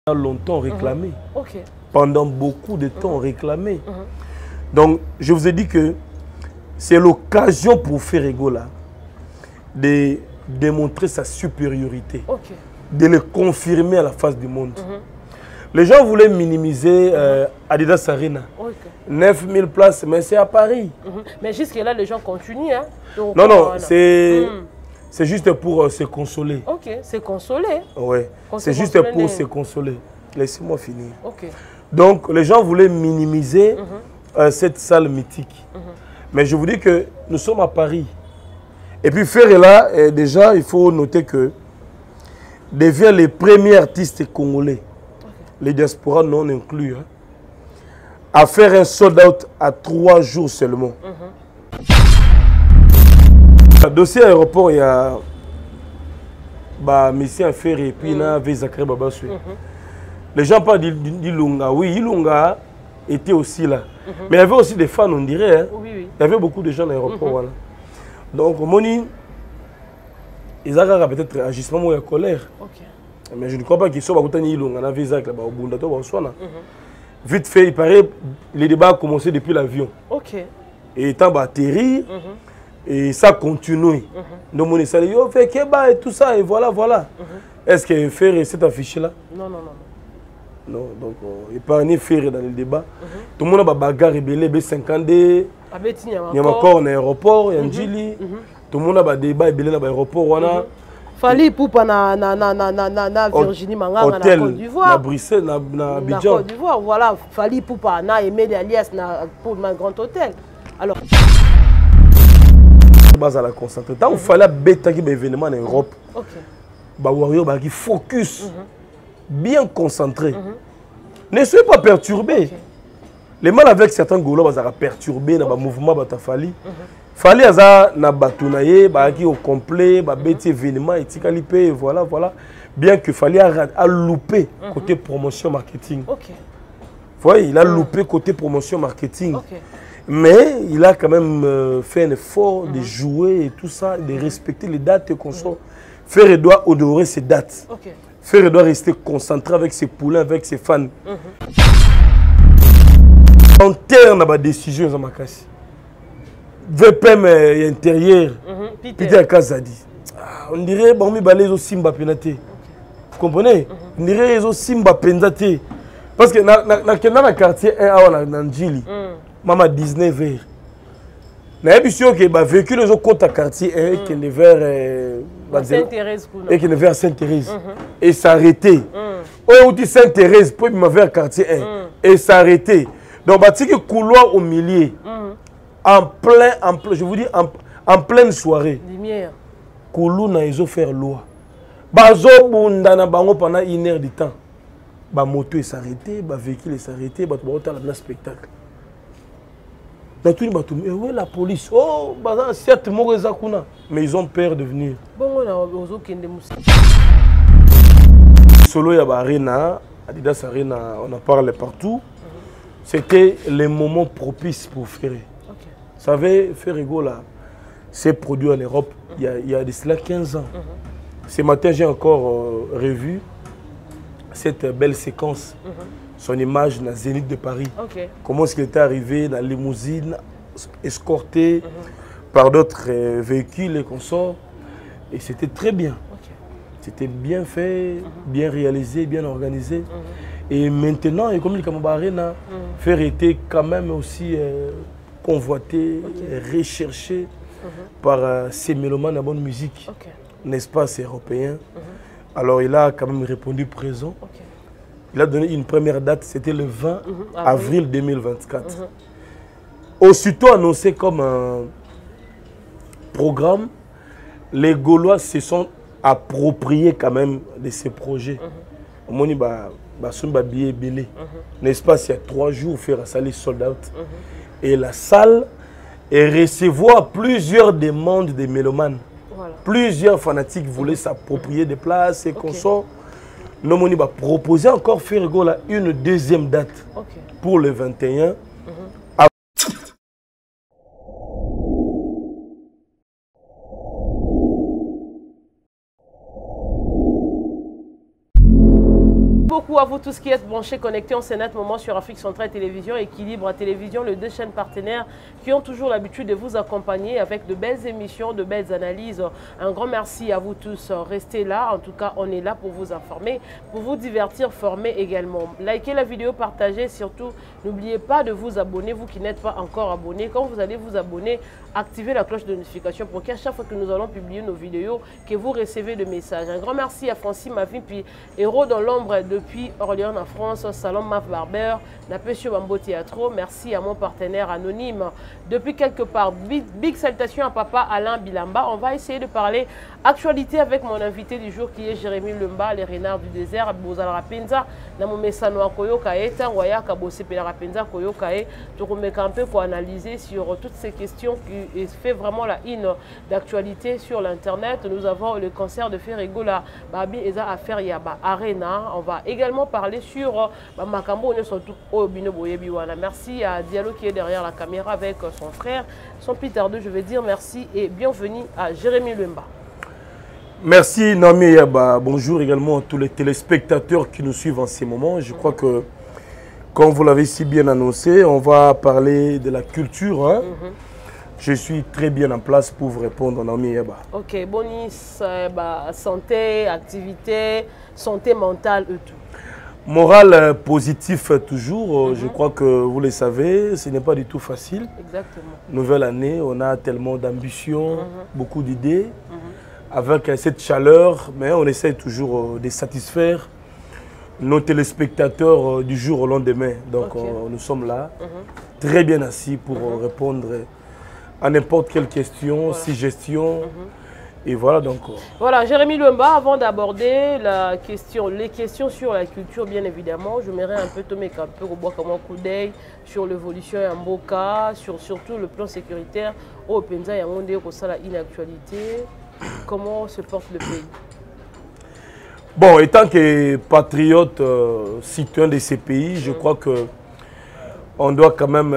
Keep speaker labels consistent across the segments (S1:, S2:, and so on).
S1: a longtemps réclamé. Pendant beaucoup de temps réclamé. Donc, je vous ai dit que c'est l'occasion pour Ferrego là de démontrer sa supériorité, de le confirmer à la face du monde. Les gens voulaient minimiser Adidas Arena. 9000 places, mais c'est à Paris.
S2: Mais jusque-là, les gens continuent. Hein? Donc,
S1: non, c'est juste pour se consoler.
S2: Se consoler.
S1: Oui, c'est juste pour se consoler. Laissez-moi finir. Donc, les gens voulaient minimiser cette salle mythique. Mais je vous dis que nous sommes à Paris. Et puis Ferrella, déjà, il faut noter que devient le premier artiste congolais, les diasporas non inclus, hein, à faire un sold-out à 3 jours seulement. Le dossier aéroport, il y a Messia Ferré et puis il y a Zakari Babassou. Les gens parlent d'Ilunga. Oui, Ilunga était aussi là. Mais il y avait aussi des fans, on dirait. Hein. Il y avait beaucoup de gens à l'aéroport. Voilà. Donc, Moni, ils ont peut-être un agissement de colère. Mais je ne crois pas qu'ils soient à Ilunga. On a vu Zak là-bas au Bundato. Vite fait, il paraît les débats ont commencé depuis l'avion. Et il a atterri. Et ça continue. Donc, Moni, ça dit, fait Keba et tout ça. Et voilà, voilà. Est-ce qu'il fait cet affiché-là?
S2: Non.
S1: Non, donc il pas faire dans le débat. Tout le monde a bagarre rebelle, B50D, il y a encore un aéroport, il y a un Djili. Tout le monde a débat rebelle dans l'aéroport.
S2: Fali Poupa na Virginie Manganga na Côte d'Ivoire.
S1: Na Bruxelles, na Abidjan.
S2: Côte d'Ivoire, voilà. Fali Poupa na aimé alias pour un grand hôtel. Alors.
S1: Base à la concentrer. Tant qu'il fallait bêta qui événement en Europe. Warrior qui focus. Bien concentré. Ne soyez pas perturbé. Les mal avec certains Gaulois sont perturbés dans le mouvement de Fali. Fali a na batunaye, qui au complet, bêti événement, et voilà, voilà. Bien que Fali a loupé côté promotion marketing. Vous voyez, il a loupé côté promotion marketing. Mais il a quand même fait un effort de jouer et tout ça, de respecter les dates qu'on sort. Ferre doit honorer ses dates. Ferre doit rester concentré avec ses poulains, avec ses fans. En termes de décision, VPM intérieur, Peter Kazadi. On dirait que les gens Simba penate. Vous comprenez? On dirait que les Simba penate. Parce que dans le quartier 1 dans Djili, maman 19h. Na émission que ba véhicule les autres compte à quartier et qui est vers
S2: Sainte-Thérèse
S1: et qui est vers Sainte-Thérèse et s'arrêter. Ou dit Sainte-Thérèse pour me vers quartier 1 et s'arrêter. Donc bâti que couloir au milieu en plein je vous dis en pleine soirée.
S2: Lumière.
S1: Koulou na iso faire loi. Bazo bunda na bango pendant 1 heure de temps. Ba moto est s'arrêter, ba véhicule est s'arrêter, ba to la spectacle. Dans tout le monde, oui, la police, oh, certes, mais ils ont peur de venir. Solo Yaba Arena, Adidas Arena, on en parle partout. C'était les moments propices pour Ferré. Vous savez, Ferrego là, s'est produit en Europe il y a de cela 15 ans. Ce matin, j'ai encore revu cette belle séquence. Son image dans Zénith de Paris. Comment est-ce qu'il était arrivé dans la limousine, escorté par d'autres véhicules et consorts. Et c'était très bien. C'était bien fait, bien réalisé, bien organisé. Et maintenant, comme le Kamaba Arena, Ferré était quand même aussi convoité, recherché par ces mélomanes à bonne musique, n'est-ce pas, ces Européens. Alors il a quand même répondu présent. Il a donné une première date, c'était le 20 avril 2024. Aussitôt annoncé comme un programme, les Gaulois se sont appropriés quand même de ces projets. N'est-ce pas, il y a 3 jours, faire un salle sold out. Et la salle est recevoir plusieurs demandes des mélomanes. Plusieurs fanatiques voulaient s'approprier des places et consorts. Nous avons proposé encore Ferrego une deuxième date pour le 21.
S2: Beaucoup à vous tous qui êtes branchés, connectés en Sénat Moment sur Afrique Centrale Télévision, Équilibre Télévision, les deux chaînes partenaires qui ont toujours l'habitude de vous accompagner avec de belles émissions, de belles analyses. Un grand merci à vous tous. Restez là. En tout cas, on est là pour vous informer, pour vous divertir, former également. Likez la vidéo, partagez. Surtout, n'oubliez pas de vous abonner, vous qui n'êtes pas encore abonnés. Quand vous allez vous abonner, activez la cloche de notification pour qu'à chaque fois que nous allons publier nos vidéos, que vous recevez de messages. Un grand merci à Francis Mavin, puis Héros dans l'ombre depuis Orléans en France, Salon Maf Barber, Napesio Bambo Théâtre. Merci à mon partenaire anonyme depuis quelque part. Big salutation à papa Alain Bilamba. On va essayer de parler actualité avec mon invité du jour qui est Jérémy Lumba, les renards du désert, Bozal Rapenza, Namomesano Koyokae, Tanwaya Kabose Rapenza Koyokae. Je remets un peu pour analyser sur toutes ces questions qui fait vraiment la une d'actualité sur l'internet. Nous avons le cancer de Ferrigo, la Babi Eza Affaire Yaba Arena. On va également parler sur Makambo. Merci à Diallo qui est derrière la caméra avec son frère, son Peter 2. Je vais dire merci et bienvenue à Jérémy Lumba.
S1: Merci Nami Yaba. Bonjour également à tous les téléspectateurs qui nous suivent en ces moments. Je crois que, comme vous l'avez si bien annoncé, on va parler de la culture. Hein? Je suis très bien en place pour vous répondre, Nami Yaba. Ok,
S2: Bonis, santé, activité, santé mentale et tout.
S1: Moral positif toujours, je crois que vous le savez, ce n'est pas du tout facile.
S2: Exactement.
S1: Nouvelle année, on a tellement d'ambition, beaucoup d'idées, avec cette chaleur, mais on essaie toujours de satisfaire nos téléspectateurs du jour au lendemain. Donc nous sommes là, très bien assis pour répondre à n'importe quelle question, suggestion. Et voilà donc.
S2: Voilà, Jérémy Lumba, avant d'aborder les questions sur la culture, bien évidemment, je m'aimerais un peu tomber un peu au bois comme un coup d'œil sur l'évolution en Mboka, sur surtout le plan sécuritaire au Penza et Monde pour ça la inactualité. Comment se porte le pays?
S1: Bon, étant que patriote, citoyen de ces pays, je crois que on doit quand même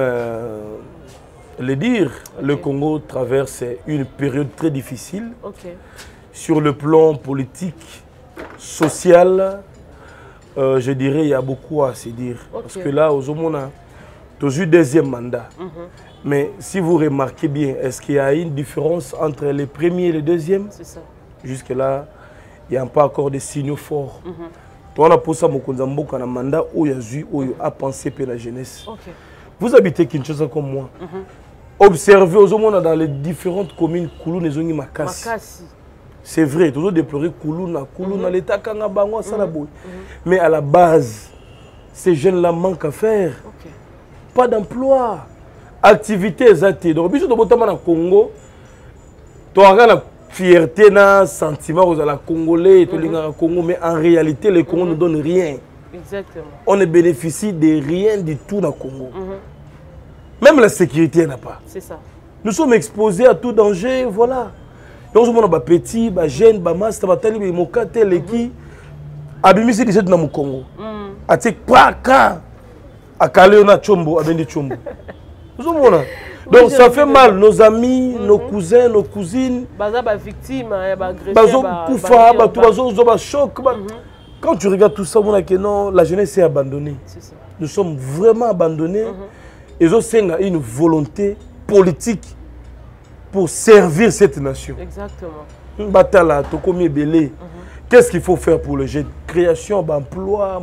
S1: le dire, le Congo traverse une période très difficile sur le plan politique, social. Je dirais il y a beaucoup à se dire. Parce que là, aux Omona, toujours deuxième mandat. Mais si vous remarquez bien, est-ce qu'il y a une différence entre le premier et le deuxième?
S2: C'est ça.
S1: Jusque-là, il n'y a pas encore de signaux forts. On a pour ça un mandat où il y a pensé pour la jeunesse. Vous habitez Kinshasa comme moi. Observez aux hommes dans les différentes communes Koulou Nezongi Makassi. C'est vrai, toujours déplorer Koulou na l'état Kanga Bango Salaboui. Mais à la base, ces jeunes-là manquent à faire. Pas d'emploi. Activité exacte. Donc, si tu es au Congo, tu as la fierté, un sentiment aux Congolais, Congo, mais en réalité, le Congo ne donne rien.
S2: Exactement.
S1: On ne bénéficie de rien du tout dans le Congo. Même la sécurité n'a pas.
S2: C'est ça.
S1: Nous sommes exposés à tout danger, voilà. Donc, on a des petits, des jeunes, des masters, des talibés, des mokate, des qui. Abimisi, des dans le Congo. Atik, paka. Akale, on a chombo, abendi chombo. Nous sommes là. Donc, ça fait mal. Nos amis, nos cousins, nos cousines.
S2: Baza, victime, agressé.
S1: Bazo, koufa, bazo, choc. Quand tu regardes tout ça, on a que non, la jeunesse est abandonnée. Nous sommes vraiment abandonnés. Ils ont une volonté politique pour servir cette nation.
S2: Exactement.
S1: Batala, Tokomi Belé. Qu'est-ce qu'il faut faire pour le jeune? Création d'emploi,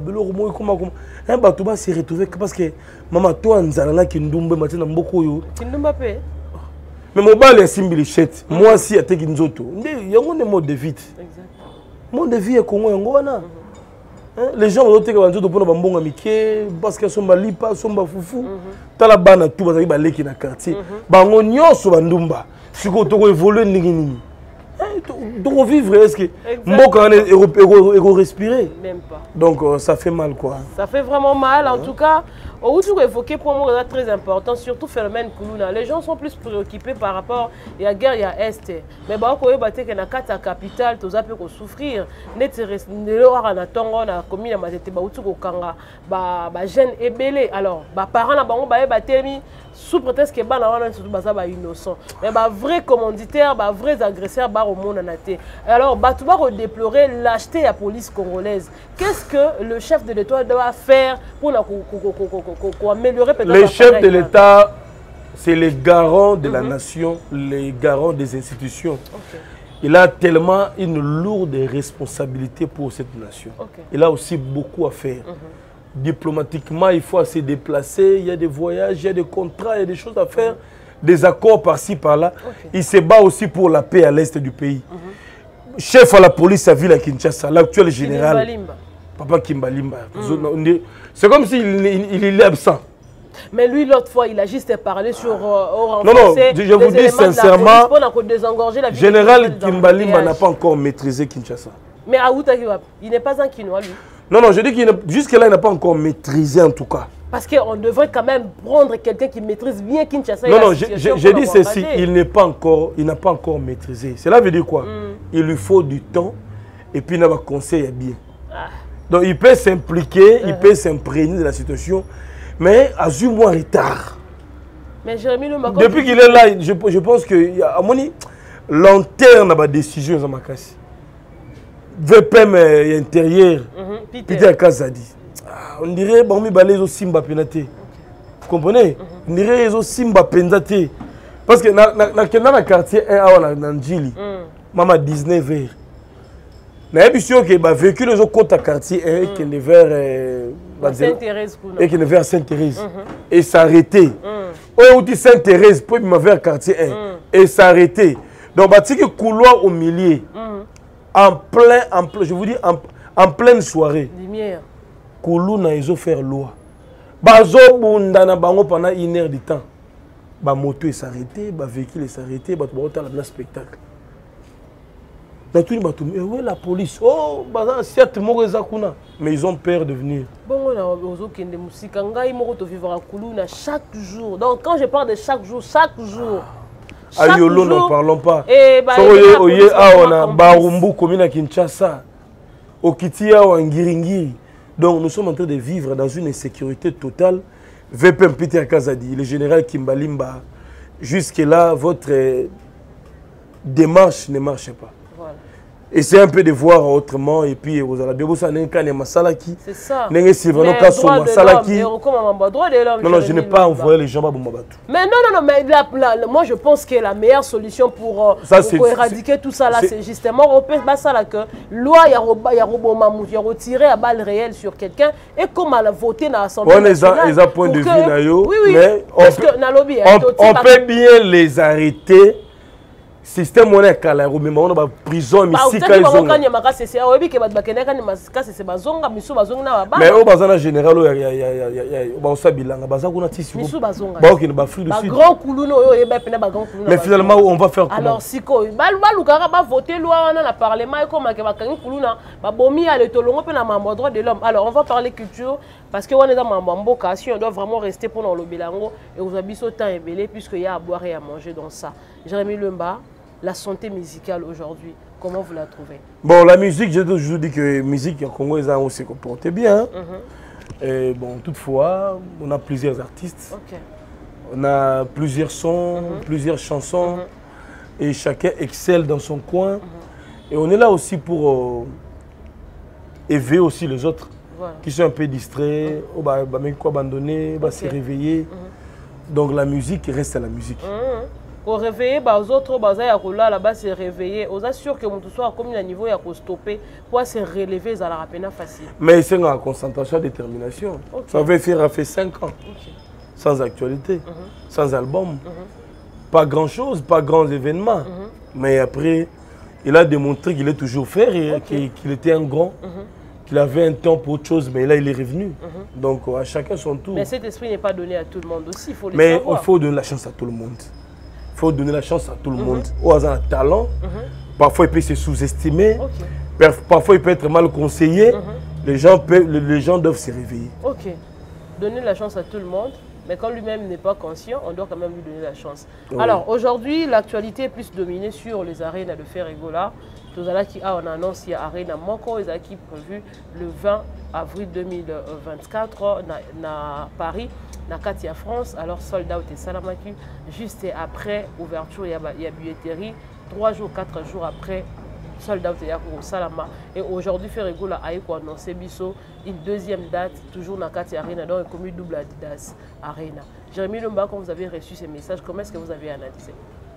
S1: un bateau va se retrouver parce que maman toi nzalala ki ndumbe matina mboko yo.
S2: Kindumba pe.
S1: Mais mon bal est simbilichette. Moi si até ki nzoto. Ndé yango ne mode de vie.
S2: Exactement.
S1: Mode de vie est Congo yango wana. Les gens ont été nzoto pona bambonga mike parce que somba lipa somba fufu. Tala bana tout bazaki ba leki na quartier. Bango nyonso bandumba. Siko to évoluer ndingi nini. Donc vivre, est-ce que Mboka est respirer?
S2: Même pas.
S1: Donc ça fait mal quoi.
S2: Ça fait vraiment mal. En tout cas, au tout évoqué pour moi c'est très important, surtout phénomène Koulouna. Les gens sont plus préoccupés par rapport à la guerre, il y a Est. Mais bah quand on que na carte capitale, tous peu qu'on souffrir. Net ne l'aura na tongo na commune na matete ba utu ko kanga ba jeune ebelé. Alors ba parents na bango ba batemi sous prétexte que ba na wana surtout ba ça ba innocent. Mais ba vrai commanditaire, ba vrais agresseurs ba au Alors, Batouba a déploré lâcheté à la police congolaise. Qu'est-ce que le chef de l'État doit faire pour améliorer peut-être
S1: le chef de l'État, c'est les garants de la nation, les garants des institutions. Il a tellement une lourde responsabilité pour cette nation. Il a aussi beaucoup à faire. Diplomatiquement, il faut se déplacer, il y a des voyages, il y a des contrats, il y a des choses à faire, des accords par-ci, par-là. Il se bat aussi pour la paix à l'est du pays. Chef à la police à ville à Kinshasa, l'actuel général, Papa Kimbalimba. C'est comme s'il est absent.
S2: Mais lui, l'autre fois, il a juste parlé sur
S1: non, je vous dis sincèrement, général Kimbalimba n'a pas encore maîtrisé Kinshasa.
S2: Mais il n'est pas un Kinois, lui.
S1: Non, je dis qu'il jusque-là, il n'a pas encore maîtrisé en tout cas.
S2: Parce qu'on devrait quand même prendre quelqu'un qui maîtrise bien Kinshasa.
S1: Non, j'ai dit ceci, il n'a pas encore maîtrisé. Cela veut dire quoi? Il lui faut du temps et puis il a un conseil bien. Donc il peut s'impliquer, il peut s'imprégner de la situation, mais à 8 mois retard.
S2: Mais Jérémy Le Macron,
S1: depuis qu'il est là, je pense que à mon avis, l'antenne a ma décision dans ma casse. VPM intérieur, Peter Kazadi. On dirait que Barmi Balé est Simba Penate. Vous comprenez? On dirait que Simba Penate. Parce que dans le quartier 1 dans Djili, maman 19 h. Je suis sûr que le véhicule est au quartier 1 et qu'il est vers Sainte-Thérèse. Et s'arrêter. Ou dit Sainte-Thérèse pour me vers quartier 1 et s'arrêter. Donc, il y a un couloir au milieu. Je vous dis, en pleine soirée, Koulouna, ils ont fait loi. Bazo Bundana Bango pendant 1 heure de temps. La moto est s'arrêtée, le véhicule est s'arrêté, le spectacle. Oui, la police. Oh, certes, mais ils ont peur de venir.
S2: Bon, chaque jour. Donc, quand je parle de chaque jour.
S1: À Yolo, n'en parlons pas. On a Barumbu, commune à Kinshasa. Au Kitia, au Ngiringiri. Donc, nous sommes en train de vivre dans une insécurité totale. VPM Peter Kazadi, le général Kimbalimba, jusque-là, votre démarche ne marche pas. Voilà. Essayez un peu de voir autrement et puis vous allez bien.
S2: C'est ça.
S1: Non, je n'ai pas envoyé les gens à Bumbabatou.
S2: Mais non, mais moi je pense que la meilleure solution pour éradiquer tout ça, c'est justement que loi, il y a retiré à balle réelle sur quelqu'un et comme elle a voté dans l'Assemblée nationale.
S1: Ils ont point de vue,
S2: mais
S1: on peut bien les arrêter. Système on est calé, mais on a prison ici quand ils ont. Mais au bazar général, mais finalement on va faire comment?
S2: Alors si quoi, voter loi dans le parlement et comment droit de l'homme. Alors on va parler culture parce que on est dans Mamboka, si on doit vraiment rester pour le bilango et vous avez ce temps ébélé puisqu'il y a à boire et à manger dans ça. Jérémy Lemba. La santé musicale aujourd'hui, comment vous la trouvez? Bon,
S1: la musique, je vous dis que la musique au Congo, ils ont aussi comporté bien. Et bon, toutefois, on a plusieurs artistes. On a plusieurs sons, plusieurs chansons. Et chacun excelle dans son coin. Et on est là aussi pour éveiller aussi les autres qui sont un peu distraits, abandonnés, se réveiller. Donc la musique reste à la musique.
S2: Pour réveiller les autres, là-bas se réveiller. Vous êtes sûr que mon soit comme un niveau à stopper pour se relever à la rapide facile.
S1: Mais c'est une concentration, détermination. Ça veut faire 5 ans. Sans actualité, sans album. Pas grand-chose, pas grands événements. Mais après, il a démontré qu'il est toujours fait, qu'il était un grand. Qu'il avait un temps pour autre chose, mais là il est revenu. Donc à chacun son tour.
S2: Mais cet esprit n'est pas donné à tout le monde aussi, il faut le
S1: savoir.
S2: Mais
S1: il faut donner la chance à tout le monde. Il faut donner la chance à tout le monde. Au hasard un talent, parfois il peut se sous-estimer, parfois il peut être mal conseillé. Les gens doivent se réveiller.
S2: Ok. Donner la chance à tout le monde, mais quand lui-même n'est pas conscient, on doit quand même lui donner la chance. Alors aujourd'hui, l'actualité est plus dominée sur les arènes de Ferregola. Tout à qui a on annonce l'arène à Moko, ils qui prévu le 20 avril 2024 à Paris, dans France. Alors sold out et Salamaki, juste après ouverture, il y a billetterie 3 jours, 4 jours après, Sold Out au Salama. Et aujourd'hui, Ferregola a annoncé une deuxième date, toujours dans Kati Arena, donc comme double Adidas Arena. Jérémy Lumba, quand vous avez reçu ces messages, comment est-ce que vous avez analysé?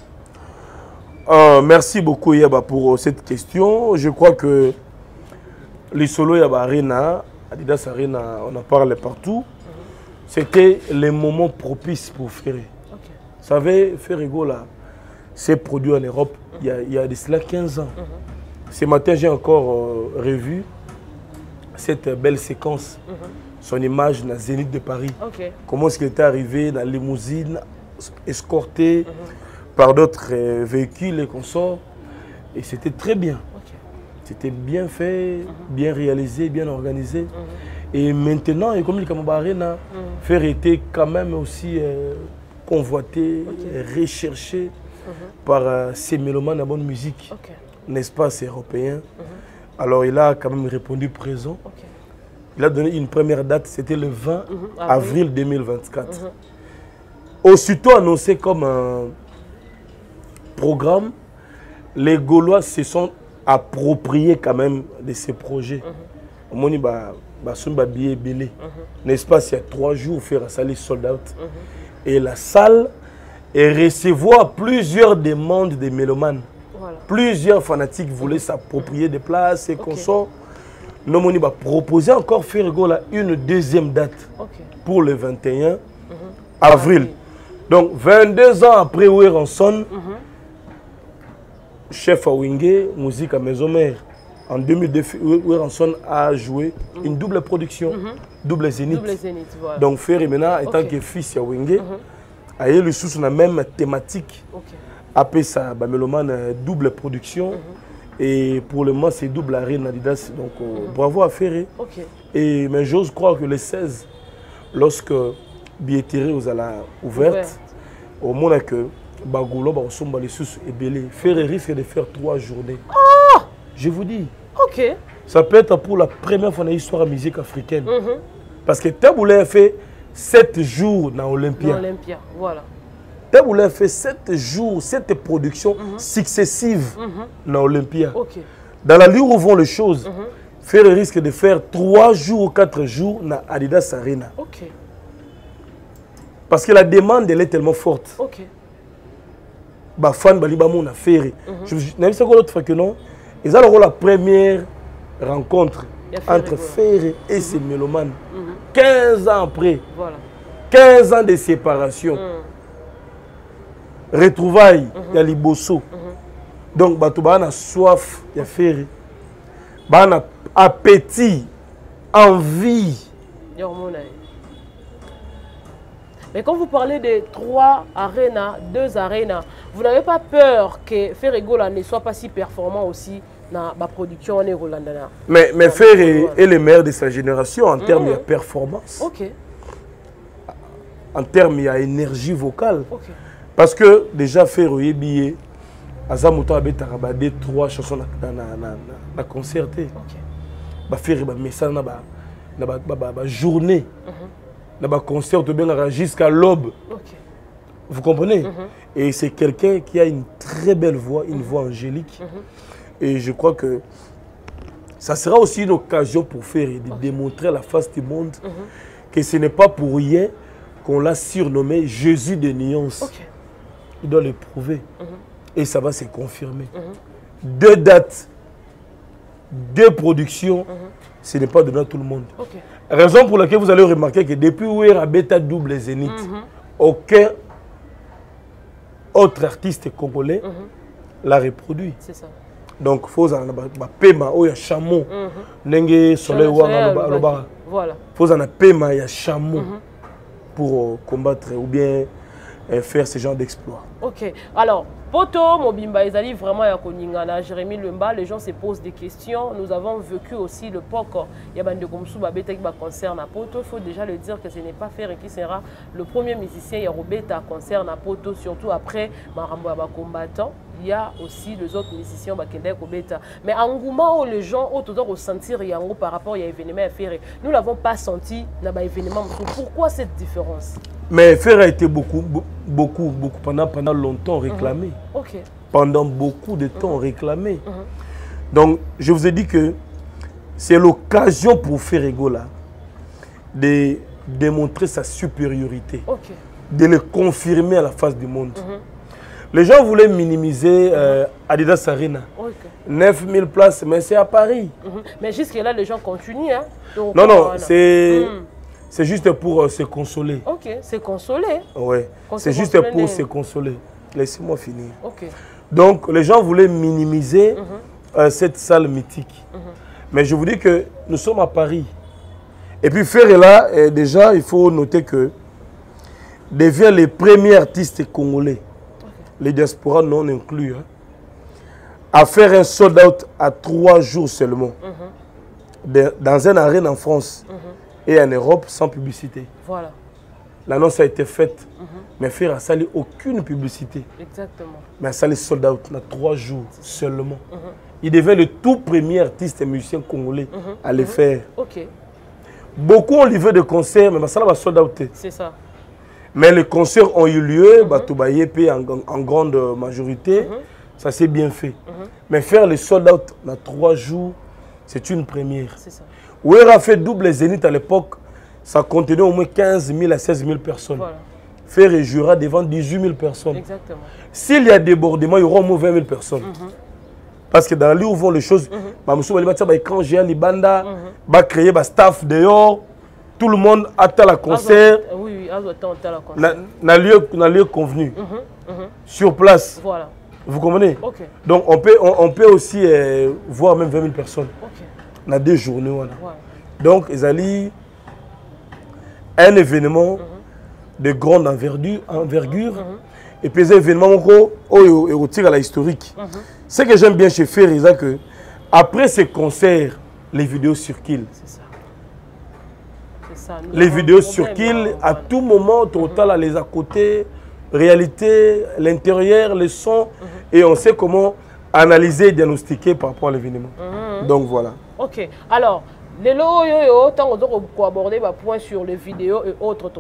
S1: Merci beaucoup Yaba pour cette question. Je crois que les solos Yaba Arena, Adidas Arena, on en parle partout. C'était les moments propices pour Ferré. Vous savez, Ferregola s'est produit en Europe il y a de cela 15 ans. Ce matin, j'ai encore revu cette belle séquence, son image dans Zénith de Paris. Comment est-ce qu'il était arrivé dans la limousine, escorté par d'autres véhicules et consorts. Et c'était très bien. C'était bien fait, bien réalisé, bien organisé. Et maintenant, et comme le Kamaba Arena, faire était quand même aussi convoité, recherché par ces mélomanes à bonne musique, n'est-ce pas, c'est européen. Alors il a quand même répondu présent. Il a donné une première date, c'était le 20 avril 2024. Aussitôt annoncé comme un programme, les Gaulois se sont appropriés quand même de ces projets. On dit n'est-ce pas, il y a 3 jours, faire un salle sold out. Et la salle est recevoir plusieurs demandes des mélomanes. Plusieurs fanatiques voulaient s'approprier des places et consorts. Nous avons proposé encore Ferregola une deuxième date pour le 21 avril. Donc 22 ans après Ouéranson, chef à Wingé, musique à Maison Mère. En 2002, Ouéranson a joué une double production, double Zénith. Voilà. Donc Ferré maintenant, étant que fils à Wingé, a eu le sous sur la même thématique. Après ça, Mélomane double production. Et pour le moment, c'est double Arena Adidas. Donc bravo à Ferré. Mais j'ose croire que le 16, lorsque billetterie vous allez ouverte, au moins que Bagoulo, Baosomba, les sous et Belé, Ferré risque de faire 3 journées. Je vous dis. Ça peut être pour la première fois dans l'histoire de la musique africaine. Parce que Taboulé a fait 7 jours dans Olympia.
S2: Voilà.
S1: Taboulé a fait 7 jours, 7 productions successives dans Olympia. Dans la ligne où vont les choses, Ferré risque de faire 3 jours ou 4 jours dans Adidas Arena. Parce que la demande elle est tellement forte. Fan Balibamon a Ferré. Je n'ai pas l'autre fois que non. Ils ont la première rencontre entre Ferré et ses mélomanes. 15 ans après. 15 ans de séparation. Retrouvailles, il y a Liboso. Donc, il a soif, il y a Ferré. Il a appétit, envie.
S2: Mais quand vous parlez de 3 arénas, 2 arénas, vous n'avez pas peur que Ferregola ne soit pas si performant aussi dans la production en Rolandana?
S1: Mais Ferré est le meilleur de sa génération en termes de performance. En termes d'énergie vocale. Parce que déjà Ferré est billet, Azamuto a 3 chansons dans la concerté. Ferré a mis ça dans la journée. Dans le concert jusqu'à l'aube. Vous comprenez? Et c'est quelqu'un qui a une très belle voix, une voix angélique. Et je crois que ça sera aussi une occasion pour faire de démontrer à la face du monde que ce n'est pas pour rien qu'on l'a surnommé Jésus de nuances. Il doit le prouver. Et ça va se confirmer. 2 dates, 2 productions, ce n'est pas donné à tout le monde. Raison pour laquelle vous allez remarquer que depuis Ouéra Beta double Zénith, aucun autre artiste congolais l'a reproduit.
S2: C'est ça.
S1: Donc, il faut que Pema, il y a Chamon, Nenge Soleil Ouara,
S2: voilà.
S1: Il faut que Pema, il y a Chamon pour combattre ou bien faire ce genre d'exploit.
S2: Alors, Poto, Mobimba, ils allaient vraiment à Koningana, Jérémy Lumba, les gens se posent des questions. Nous avons vécu aussi le POC. Il y a des concert à Poto. Il faut déjà le dire que ce n'est pas Ferré qui sera le premier musicien. Il y a Robeta concert à Poto, surtout après Marambo combattant. Il y a aussi les autres musiciens qui sont Robeta. Mais en Gouma, les gens ont toujours ressenti par rapport à l'événement à Ferré. Nous ne l'avons pas senti dans l'événement. Pourquoi cette différence?
S1: Mais Ferré a été beaucoup pendant longtemps réclamé. pendant beaucoup de temps réclamé. Donc, je vous ai dit que c'est l'occasion pour Ferrego là de démontrer sa supériorité, de le confirmer à la face du monde. Les gens voulaient minimiser Adidas Arena. 9000 places, mais c'est à Paris.
S2: Mais jusque-là, les gens continuent. Hein? Donc,
S1: non, c'est juste pour se consoler.
S2: Ok, se consoler.
S1: Oui, c'est juste pour se consoler. Laissez-moi finir. Donc, les gens voulaient minimiser cette salle mythique. Mais je vous dis que nous sommes à Paris. Et puis Ferré là, déjà, il faut noter que devient les premiers artistes congolais, les diasporas non inclus, hein, à faire un sold-out à 3 jours seulement, dans un arène en France et en Europe sans publicité. Voilà. L'annonce a été faite, mais Ferré a sali aucune publicité. Exactement. Mais a sali sold-out dans 3 jours seulement. Il devient le tout premier artiste et musicien congolais à le faire. Beaucoup ont livré de concerts, mais ça va sold-out. C'est ça. Mais les concerts ont eu lieu, en grande majorité. Ça s'est bien fait. Mais faire les sold-out dans 3 jours, c'est une première. C'est ça. Ouéra a fait double zénith à l'époque, ça contenait au moins 15 000 à 16 000 personnes. Voilà. Faire et Jura devant 18 000 personnes. Exactement. S'il y a débordement, il y aura au moins 20 000 personnes. Parce que dans le lieu où vont les choses, quand j'ai un Libanda, va créer un staff dehors, tout le monde attend le concert. Oui, attend le concert. Dans le lieu convenu. Sur place. Voilà. Vous comprenez? Donc on peut aussi voir même 20 000 personnes. Dans 2 journées. Voilà. Donc, ils allaient un événement de grande envergure. Et puis, un événement qui est historique. Ce que j'aime bien chez Ferré, c'est que après ces concerts, les vidéos circulent. C'est ça. Les vidéos circulent à tout moment, total, les à côté, réalité, l'intérieur, les sons. Et on sait comment analyser et diagnostiquer par rapport à l'événement. Donc voilà. Ok. Alors, les lots, tant qu'on aborder le point sur les vidéos et autres,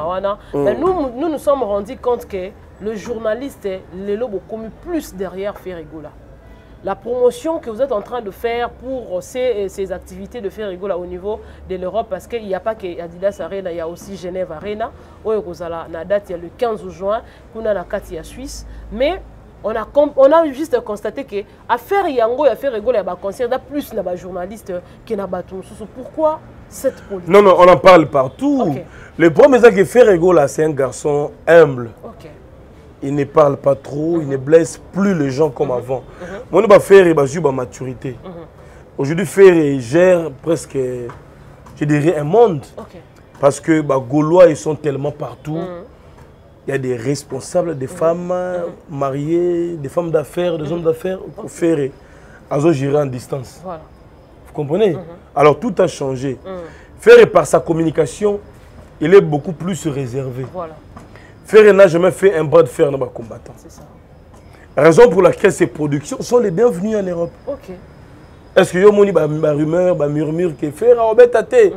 S1: nous nous sommes rendus compte que le journaliste, les lots ont commis plus derrière Ferrego là. La promotion que vous êtes en train de faire pour ces activités de Ferrego là au niveau de l'Europe, parce qu'il n'y a pas que Adidas Arena, il y a aussi Genève Arena. La date, il y a le 15 juin, qu'on a la Katia Suisse. Mais on a juste constaté que affaire Yango et affaire Ferrego, il y a concert plus de journalistes que de Pourquoi cette politique? Non, on en parle partout. Le problème c'est que Ferrego là, c'est un garçon humble. Il ne parle pas trop, il ne blesse plus les gens comme avant. Moi, je vais faire ma maturité. Aujourd'hui, Ferré gère presque, je dirais, un monde. Parce que les Gaulois, ils sont tellement partout. Il y a des responsables, des femmes mariées, des femmes d'affaires, des hommes d'affaires. Ferré, ils gérer en distance. Voilà. Vous comprenez? Alors, tout a changé. Ferré, par sa communication, il est beaucoup plus réservé. Voilà. Ferré n'a jamais fait un bras de fer dans les combattants. C'est ça. La raison pour laquelle ces productions sont les bienvenues en Europe. Est-ce que vous avez une rumeur, une murmure que Ferré a obété,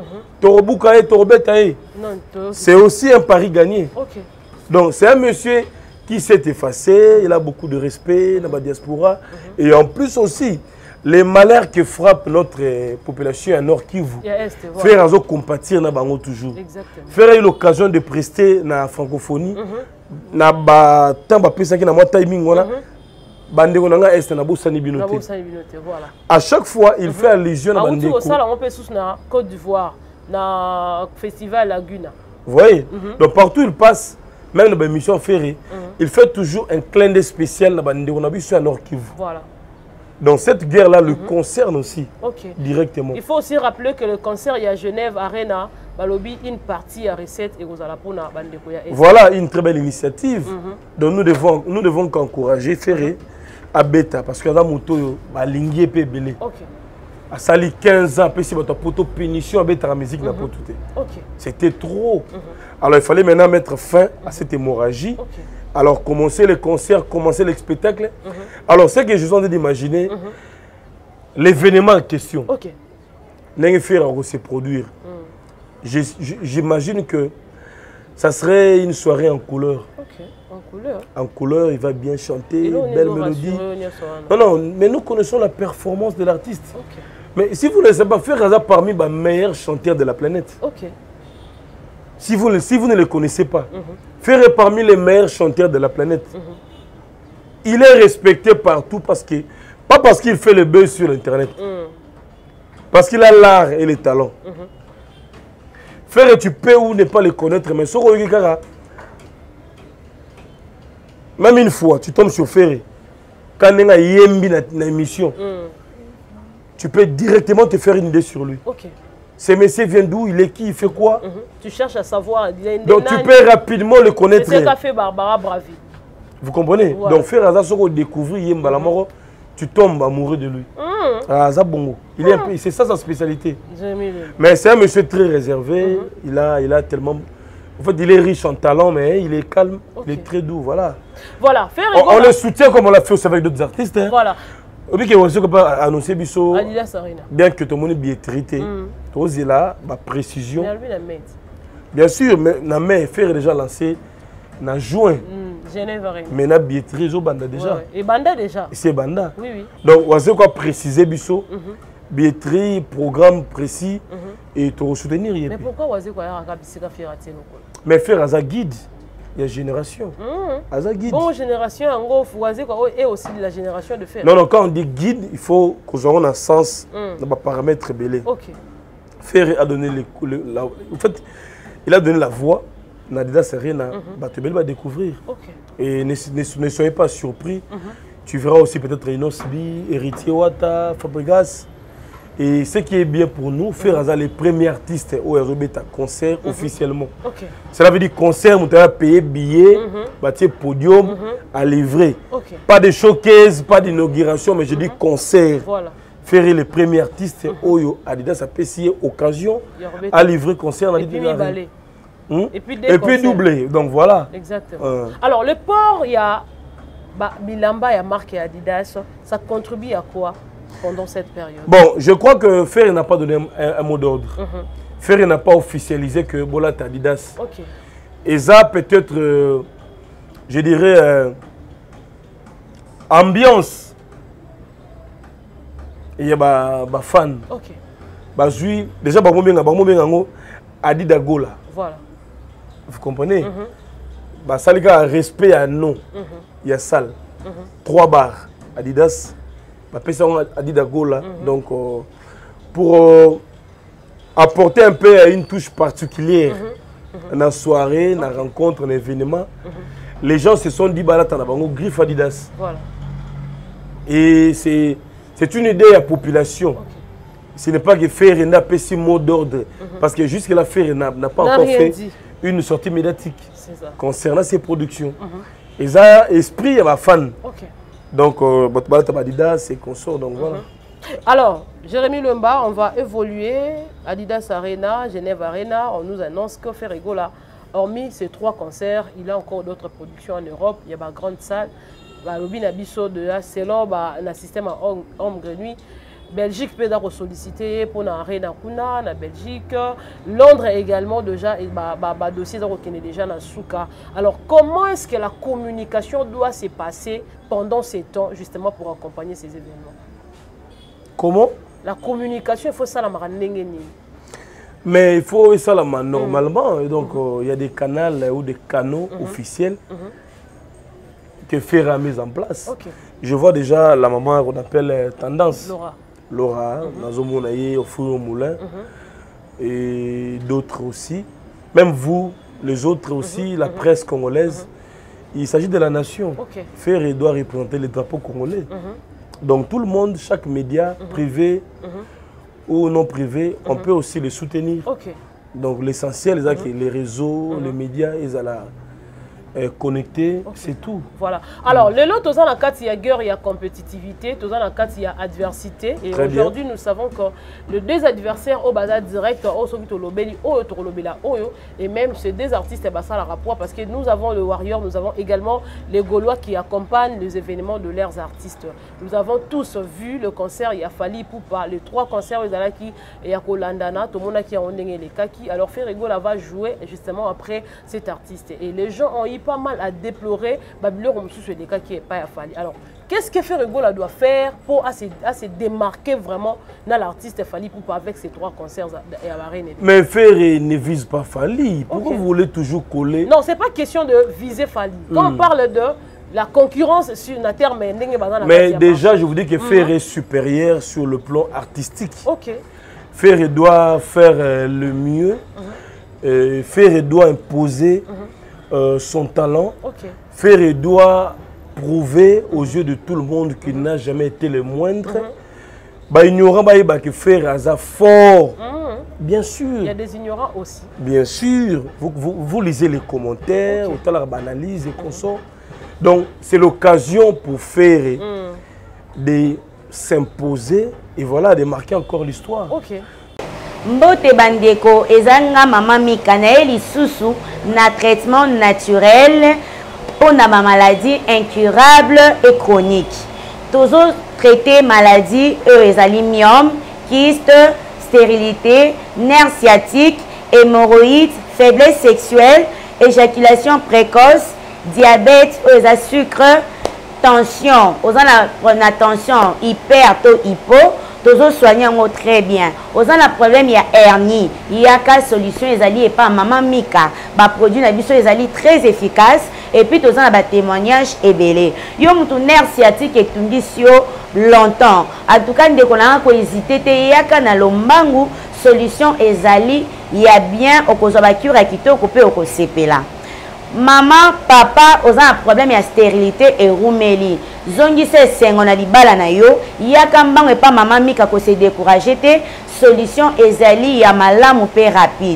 S1: c'est aussi un pari gagné. Donc c'est un monsieur qui s'est effacé, il a beaucoup de respect dans la diaspora. Et en plus aussi, les malheurs qui frappent notre population à Nord Kivu, Ferré a compatir toujours. Ferré a eu l'occasion de prester dans la francophonie, à chaque fois, il fait allusion à la
S2: Côte d'Ivoire, dans le festival Laguna.
S1: Vous voyez? Donc partout il passe, même dans l'émission Ferré, il fait toujours un clin d'œil spécial dans la Nord Kivu. Voilà. Donc cette guerre-là le concerne aussi directement.
S2: Il faut aussi rappeler que le concert, il y a Genève Arena, une partie à recette et vous allez pour la bande.
S1: Voilà une très belle initiative. Donc nous devons encourager Ferré à Beta parce que dans moto a lingué pe belé. À sali 15 ans après si votre poto pénition à Beta la musique n'a pas tout. C'était trop. Alors il fallait maintenant mettre fin à cette hémorragie. Alors, commencer les concerts, commencer les spectacles. Alors, ce que je suis en train d'imaginer, l'événement en question, n'ayez fait se produire. J'imagine que Ça serait une soirée en couleur.
S2: Ok, en couleur.
S1: En couleur, il va bien chanter,
S2: Et là,
S1: belle mélodie. Non, non, mais nous connaissons la performance de l'artiste.
S2: Okay.
S1: Mais si vous ne savez pas, Ferraza parmi les meilleurs chanteurs de la planète.
S2: Ok.
S1: Si vous ne le connaissez pas, Ferre est parmi les meilleurs chanteurs de la planète. Il est respecté partout parce que, pas parce qu'il fait le buzz sur Internet, parce qu'il a l'art et les talents. Ferre, tu peux ou ne pas le connaître, mais sur même une fois, tu tombes sur Ferre, quand il y a une émission, tu peux directement te faire une idée sur lui.
S2: Okay.
S1: Ce monsieur vient d'où, il est qui, il fait quoi.
S2: Tu cherches à savoir.
S1: Donc tu peux rapidement le connaître.
S2: C'est ce qu'a fait Barbara Bravi.
S1: Vous comprenez? Ouais. Donc faire hasard, ce découvrir tu tombes amoureux de lui. Ah, ça bongo. C'est ça sa spécialité. Mais c'est un monsieur très réservé. Il a tellement... En fait, il est riche en talent, mais il est calme, il est très doux, voilà.
S2: Voilà.
S1: On le soutient comme on l'a fait aussi avec d'autres artistes. Hein.
S2: Voilà.
S1: Bien que tout le monde est billetterie, tout là, ma précision. Bien sûr, mais faire déjà lancé, na juin. Mais na billetterie, zo banda déjà.
S2: Et banda déjà.
S1: C'est banda.
S2: Oui, oui.
S1: Donc, on sait quoi préciser biso. Billetterie, programme précis et te soutenir.
S2: Mais pourquoi on sait quoi faire?
S1: Mais faire à guide. Il y a génération. Guide.
S2: Bon, génération, en gros, et aussi de la génération de fer.
S1: Non, non, quand on dit guide, il faut que nous ayons un sens dans les paramètres belés.
S2: Ok.
S1: Fer a donné en fait, il a donné la voix. Nadida Serena, tu va découvrir.
S2: Okay.
S1: Et ne soyez pas surpris. Tu verras aussi peut-être Inosbi, Héritier Wata, Fabregas. Et ce qui est bien pour nous, faire les premiers artistes au RBT concert officiellement.
S2: Okay.
S1: Cela veut dire concert, on a payé billet, podium, à livrer.
S2: Okay.
S1: Pas de showcase, pas d'inauguration, mais je dis concert.
S2: Voilà.
S1: Faire les premiers artistes au Adidas a payé occasion à livrer concert.
S2: Et
S1: puis doublé. Donc voilà.
S2: Exactement. Alors le port, il y a Bilamba, il y a marque Adidas. Ça contribue à quoi pendant cette période? Bon,
S1: je crois que Ferre n'a pas donné un mot d'ordre. Ferre n'a pas officialisé que Bola est Adidas.
S2: Okay.
S1: Et ça peut-être, je dirais, ambiance. Il y a des fans.
S2: Ok.
S1: Déjà, Adidas Gola.
S2: Voilà.
S1: Vous comprenez? Ça les gars, respect à nous. Il y a salle. 3 bars. Adidas. Adidas Gola. Donc, pour apporter un peu une touche particulière dans la soirée, dans la rencontre, dans l'événement, les gens se sont dit bah griffe Adidas.
S2: Voilà.
S1: Et c'est une idée à la population. Okay. Ce n'est pas que Ferre n'a pas ce mot d'ordre. Parce que jusque-là, Ferre n'a pas encore fait une sortie médiatique concernant ses productions. Et ça, esprit à ma fan.
S2: Okay.
S1: Donc, Adidas, c'est consort, donc voilà.
S2: Alors, Jérémy Lumba, on va évoluer. Adidas Arena, Genève Arena, on nous annonce que Ferregola, hormis ces 3 concerts, il a encore d'autres productions en Europe. Il y a une grande salle. Lobby Nabiso de la Célon, un système à homme nuit. Belgique peut être sollicité pour l'Arena Kuna, la Belgique. Londres également déjà, et dossier est déjà dans Souka. Alors, comment est-ce que la communication doit se passer pendant ces temps, justement, pour accompagner ces événements?
S1: Comment?
S2: La communication, il faut ça la marandenge.
S1: Mais il faut ça la normalement. Donc, il y a des canaux ou des canaux officiels que Ferre a mis en place.
S2: Okay.
S1: Je vois déjà la maman qu'on appelle Tendance.
S2: Laura,
S1: Nazomonaye, au four au moulin, et d'autres aussi. Même vous, les autres aussi, la presse congolaise. Il s'agit de la nation.
S2: Okay.
S1: Ferre doit représenter les drapeaux congolais. Donc tout le monde, chaque média, privé ou non privé, on peut aussi les soutenir.
S2: Okay.
S1: Donc l'essentiel, c'est que les réseaux, les médias, ils ont connecté, c'est tout.
S2: Voilà. Alors, le lot, dans la carte, il y a guerre, il y a compétitivité, dans la carte, il y a adversité. Et aujourd'hui, nous savons que les deux adversaires au bazar direct, et même ces deux artistes, ça a rapport parce que nous avons le Warrior, nous avons également les Gaulois qui accompagnent les événements de leurs artistes. Nous avons tous vu le concert, il y a Fali Poupa, les 3 concerts, il y a Kolandana, tout le monde qui a les Kaki. Alors, Ferregola va jouer justement après cet artiste. Et les gens ont eu pas mal à déplorer des cas qui est pas à Fali. Alors, qu'est-ce que Ferregola doit faire pour se démarquer vraiment dans l'artiste Fali Poupa avec ces 3 concerts à Marine?
S1: Mais Ferre ne vise pas Fali. Pourquoi vous voulez toujours coller?
S2: Non, c'est pas question de viser Fali. Quand on parle de la concurrence sur la terre,
S1: mais déjà, je vous dis que Ferre est supérieur sur le plan artistique. Ferre doit faire le mieux. Ferre doit imposer son talent. Ferre doit prouver aux yeux de tout le monde qu'il n'a jamais été le moindre. Ignorant que Ferre a fort. Bien sûr.
S2: Il y a des ignorants aussi.
S1: Bien sûr. Vous lisez les commentaires, autant la analyse et consort. Donc, c'est l'occasion pour Ferre de s'imposer et voilà, de marquer encore l'histoire.
S3: Mbote bandeko ezanga mama Mika na lisusu na traitement naturel pour na maladie incurable et chronique. Toujours traiter maladie ezali myome, kyste, stérilité, nerf sciatique, hémorroïdes, faiblesse sexuelle, éjaculation précoce, diabète, sucre, tension, na tension hyper to hypo. Toujours soigner très bien. Aux a problème, il y a hernie. Il y a qu'à solution, les alliés et pas maman Mika. Bah produit na biso les alliés très efficace. Et puis tous a témoignage et belé. Yo mutu nerf sciatique et tundisio longtemps. En tout cas, dès qu'on a hésité, il y a qu'à na lombangu solution les alliés. Il y a bien au cause de la cure à quitter au coupé au CP là. Maman, papa, aux a un problème, il y a stérilité et roumeli. Zongi se sengo na libala na yo, yaka mbango et pas maman Mika ko se décourager te, solution ezali ya malamu pe rapide.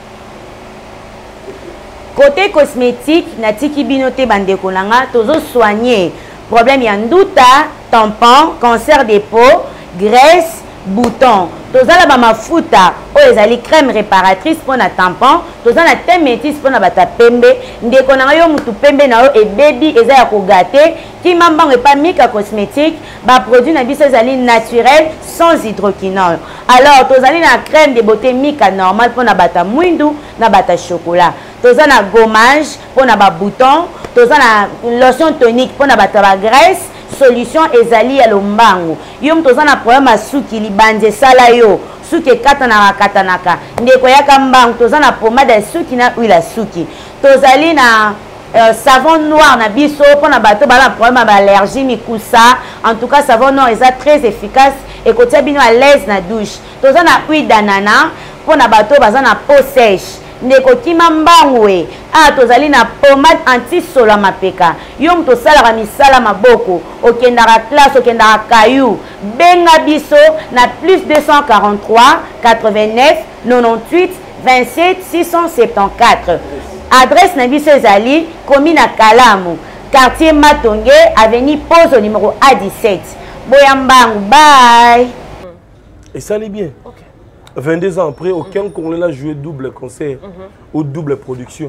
S3: Côté cosmétique, na tiki binote bandeko nanga, tozo soigner problème ya nduta, tampon, cancer des peaux, graisse, bouton. Tozala ba mafuta o ezali crème réparatrice pour na tampon, tozala thé métis pour na bata pembe, ndeko na yo mutu pembe na yo e baby eza ya ko gâter, ki mambango e pas Mika cosmétique, ba produit na biso ezali naturel sans hydroquinone. Alors tozali na crème de beauté Mika normal pour na bata mwindu, na bata chocolat. Tozala gommage pour na ba bouton, tozala lotion tonique pour na bata ba graisse. Solution ezali ya lombangu. Yo mtoza na problème à suki libanje sala yo. Suki katanaka katanaka. Ndeko yaka mbangu toza na pomade ya suki na huile ya suki. Tozali na savon noir na biso pour na bato bala problème d'allergie mikusa. En tout cas savon noir est très efficace et kotia bino à l'aise na douche. Toza na huile d'ananas pour na bato baza na peau sèche. Ndeko kima mbangwe tozali na pomade anti-sola mapeka. Yo mto sala misala maboko okendaka classe okendaka kayu benga biso na plus 243 89 98 27 674. Adresse na biso ezali commune à Kalamu, quartier Matonge, avenue Pose au numéro A17. Boyambangu, bye.
S1: Et ça allait bien. 22 ans après, aucun Congolais n'a joué double concert ou double production.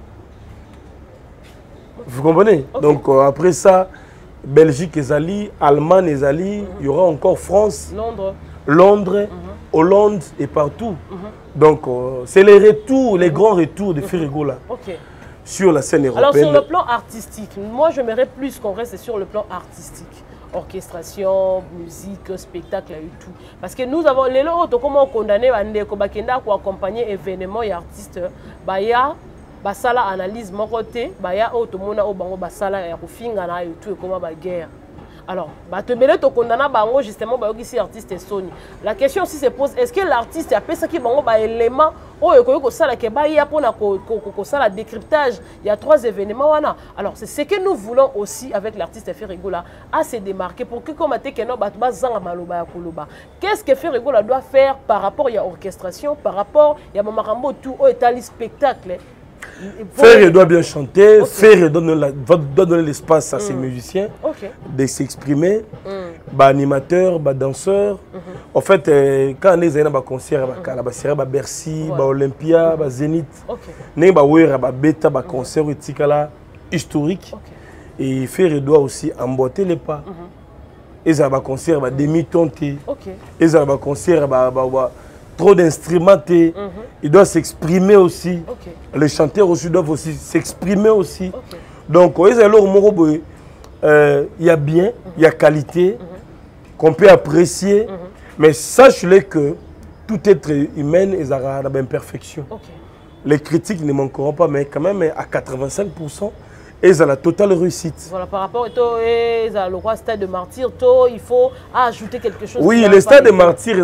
S1: Vous comprenez? Donc après ça, Belgique et Zali, Allemagne et Zali, il y aura encore France, Londres, Hollande et partout. Donc c'est les retours, les grands retours de Ferregola sur la scène européenne.
S2: Alors sur le plan artistique, moi j'aimerais plus qu'on reste sur le plan artistique. Orchestration, musique, spectacle et tout. Parce que nous avons les autres, comment on condamne pour accompagner événements et artistes. Baya, basala analyse mon côté, baya auto mona au bango basala ya kufinga na et tout et comment ba guerre. Alors, te mêler to condamna bango justement ba ici artiste et Sony. La question aussi se pose, est-ce que l'artiste a fait ça qui bango ba élément oh ko sala ke ba ya pona ko sala décryptage, il y a 3 événements wana. Alors, c'est ce que nous voulons aussi avec l'artiste Ferregola à se démarquer pour que comme te keno ba zanga maloba ya koloba. Qu'est-ce que Ferregola doit faire par rapport à l'orchestration, par rapport à Mamarambo tout au état spectacle?
S1: Ferré doit bien chanter, Ferré doit donner l'espace à ses musiciens de s'exprimer, animateurs, danseurs. En fait, quand on est dans un concert, on a Bercy, Olympia, Zénith, on a Beta, concert historique. Et Ferré doit aussi emboîter les pas. Ils ont un concert demi-tonté, ils ont un concert trop d'instruments, ils doivent s'exprimer aussi. Les chanteurs aussi doivent aussi s'exprimer aussi. Donc, il y a bien, il y a qualité qu'on peut apprécier, mais sache-le que tout être humain est à l'imperfection. Les critiques ne manqueront pas, mais quand même à 85%. Et ça a la totale réussite.
S2: Voilà, par rapport au stade de martyr, il faut ajouter quelque chose.
S1: Oui, le stade de martyr,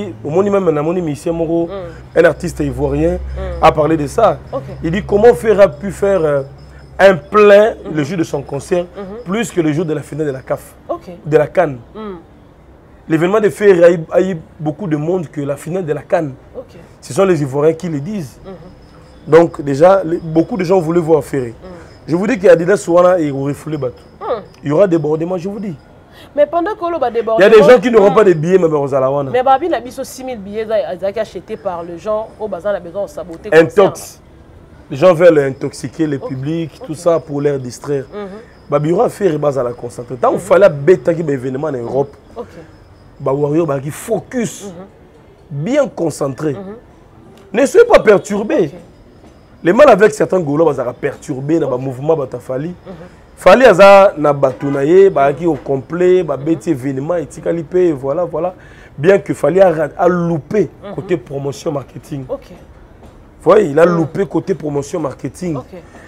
S1: un artiste ivoirien a parlé de ça. Il dit comment Ferré a pu faire un plein le jour de son concert, plus que le jour de la finale de la CAF, de la CAN. L'événement de Ferré a eu beaucoup de monde que la finale de la CAN. Ce sont les Ivoiriens qui le disent. Donc déjà, beaucoup de gens voulaient voir Ferré. Je vous dis qu'il y a Adidas Souana et au refoulé bateau. Il y aura des débordements, je vous dis.
S2: Mais pendant que l'on va déborder,
S1: il y a des gens qui n'auront pas de billets, mais aux Alawana.
S2: Mais Babi n'a pas 6 000 billets achetés par les gens au bazar, a besoin de saboter.
S1: Intox. Les gens veulent intoxiquer le public, tout ça pour les distraire. Babi aura fait rebase à la concentration. Tant qu'il fallait bêta qui événement en Europe, Babi aura focus, bien concentré. Ne soyez pas perturbés. Les mal avec certains Gaulois sont perturbés dans le mouvement Batafali. Fali aza na batunaye, au complet, bêti événement, et voilà, voilà. Bien que Fali a loupé côté promotion marketing. Vous voyez, il a loupé côté promotion marketing.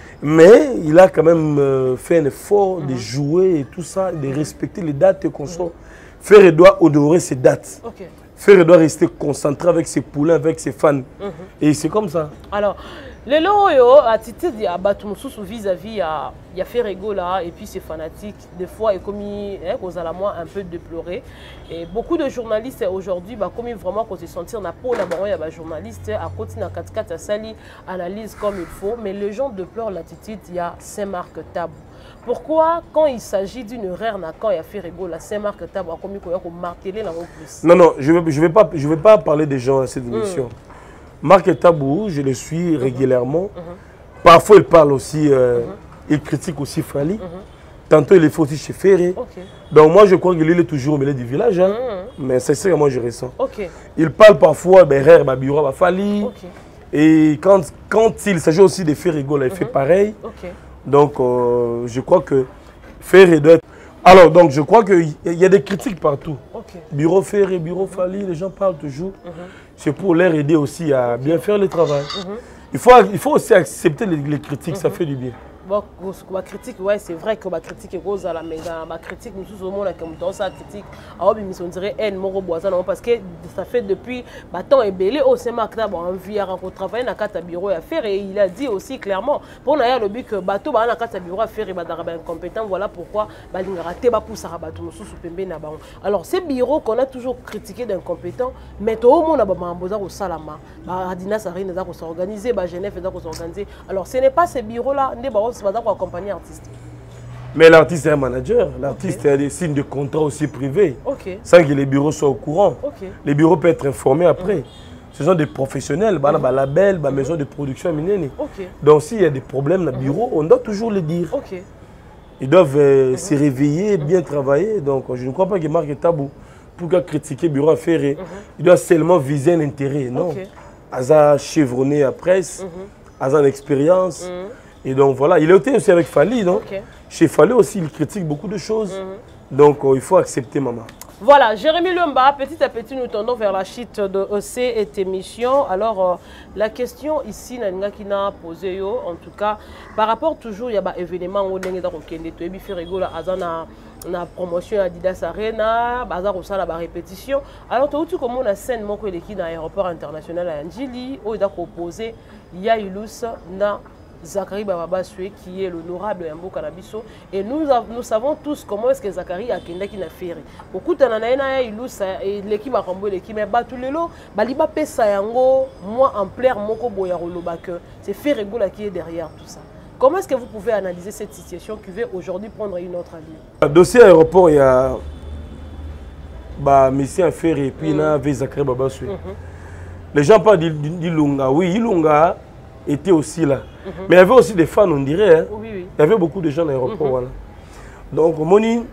S1: Mais il a quand même fait un effort de jouer et tout ça, de respecter les dates qu'on sort. Ferré doit honorer ses dates. Ferré doit rester concentré avec ses poulains, avec ses fans. Et c'est comme ça.
S2: Alors, le loyo attitude ya Batumusu vis-à-vis ya Ferré là et puis ses fanatiques des fois est commis aux alamoi un peu déploré et beaucoup de journalistes aujourd'hui commis vraiment qu'on se sentir na peau na bango ya ba journaliste à côté na 4 sali analyse comme il faut mais les gens déplorent l'attitude ya Saint-Marc Tabou. Pourquoi quand il s'agit d'une erreur na quand ya Ferré là Saint-Marc Tabou a commis qu'on marteler la plus? Non, je vais pas parler des gens à cette émission. Marc Tabou, je le suis régulièrement. Parfois, il parle aussi, il critique aussi Fali. Tantôt, il est fait aussi chez Ferré. Donc, moi, je crois qu'il est toujours au milieu du village. Hein. Mais c'est ça que moi, je ressens. Il parle parfois, Rère, Babira, Fali. Et quand il s'agit aussi de Ferré, il fait pareil. Donc, je crois que Ferré doit être... Alors, donc, je crois qu'il y a des critiques partout. Bureau Ferré, bureau Fali, les gens parlent toujours. C'est pour leur aider aussi à bien faire le travail. Il faut aussi accepter les critiques, ça fait du bien. Bon, ma critique, ouais, c'est vrai que ma critique est rose à la maison. Ma critique, nous sommes au monde comme dans sa critique. Alors, on dirait elle, mon reboisant, parce que ça fait depuis temps et belé au Saint-Marc d'abord envie à rencontrer travailler dans quatre bureaux à faire et il a dit aussi clairement pour n'a le but que bateau dans quatre bureaux à faire et badara incompétent. Voilà pourquoi balingara teba pousse à bateau sous pembe na baon. Alors ces bureaux qu'on a toujours critiqué d'incompétents, mais tout le monde a besoin au salama. Adina Sarine a s'organiser, Genève a s'organiser. Alors ce n'est pas ces bureaux là, pour accompagner l'artiste.
S1: Mais l'artiste est un manager. L'artiste a des signes de contrat aussi privés. Sans que les bureaux soient au courant. Les bureaux peuvent être informés après. Ce sont des professionnels, label, maison de production. Donc s'il y a des problèmes dans le bureau, on doit toujours le dire. Ils doivent se réveiller, bien travailler. Donc je ne crois pas que Marc Tabou, pour critiquer le bureau à Ferré, il doit seulement viser un intérêt. Non. Aza chevronné à presse, Aza expérience. Et donc voilà, il a été aussi avec Fali, non? Chez Fali aussi, il critique beaucoup de choses. Donc il faut accepter maman.
S2: Voilà, Jérémy Lumba, petit à petit nous tendons vers la chute de cette émission. Alors la question ici, Nanga qui n'a posé, en tout cas, par rapport toujours, il y a un événement où on est dans le Ferré na promotion Adidas Arena, bazar au la répétition. Alors tout comme on a scène mon qui dans l'aéroport international à Njili, où il a proposé Yailus na Zachary Babaswe, qui est l'honorable Yambo Kanabiso. Et nous savons tous comment est-ce que Zachary a quitté qui n'a fait. Beaucoup de gens et l'équipe a combo l'équipe mais battu le lot. Baliba pesa yango moi en plaire moko boyarolo que c'est Ferregola qui est derrière tout ça. Comment est-ce que vous pouvez analyser cette situation qui veut aujourd'hui prendre une autre allure?
S1: Le dossier aéroport, il y a Messie Ferré et puis il y a Zachary Babaswe. Les gens parlent d'Ilunga. Oui, Ilunga était aussi là. Mais il y avait aussi des fans, on dirait. Hein.
S2: Oui, oui.
S1: Il y avait beaucoup de gens à l'aéroport. Voilà. Donc, Moni,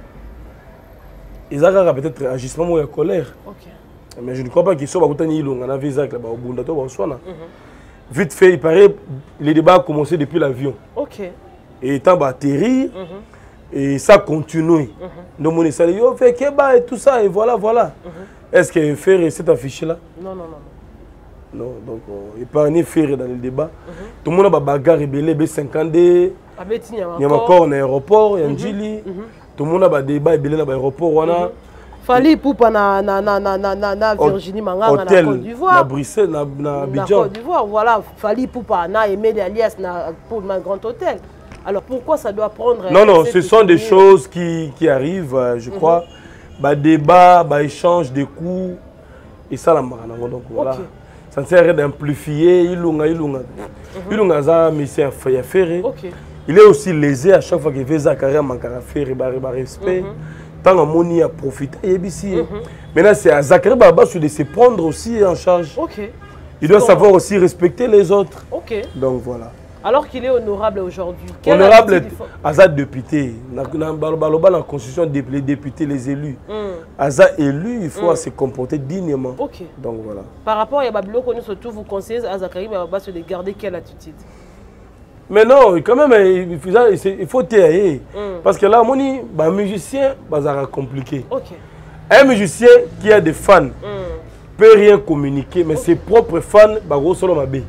S1: ils ont peut-être un agissement de colère.
S2: Okay.
S1: Mais je ne crois pas qu'ils soient Ilunga. On a vu Zach là-bas au Bundato. Vite fait, il paraît les débats ont commencé depuis l'avion.
S2: Okay.
S1: Et étant atterri, et ça continue. Donc, Moni, ça dit, fait Keba et tout ça, et voilà, voilà. Est-ce qu'il fait cette affiche-là?
S2: Non, non, non.
S1: Non, donc il pas ni faire dans le débat. Tout le monde a bagarre rebelle B50D. Il y a encore un aéroport, il y a un Djili. Tout le monde a débat rebelle dans l'aéroport wana.
S2: Fali poupa na Virginie Manganga na Côte d'Ivoire.
S1: Na Bruxelles, na Abidjan.
S2: Côte d'Ivoire, voilà, Fali poupa na Aimé Alias na pour un grand hôtel. Alors pourquoi ça doit prendre?
S1: Non, non, ce sont des choses qui arrivent, je crois. Débat, échange de coups et ça la marana. Donc voilà. Ça ne sert à rien d'amplifier. Ilunga za Messie Ferré. Il est aussi lésé à chaque fois qu'il fait Zachary Mankara Ferré, respect. Tant que Moni a profité. Maintenant, c'est à Zachary Babaswe de se prendre aussi en charge. Il doit savoir aussi respecter les autres. Donc voilà.
S2: Alors qu'il est honorable aujourd'hui.
S1: Honorable Azad député. Dans la constitution des députés, les élus. Azad élu, il faut se comporter dignement. Donc voilà.
S2: Par rapport à Babilo, surtout vous conseillez à Zachary Babaswe de garder quelle attitude?
S1: Mais non, quand même, il faut taire. Parce que là, un musicien, c'est compliqué. Un musicien qui a des fans ne peut rien communiquer, mais ses propres fans, c'est solo mabé.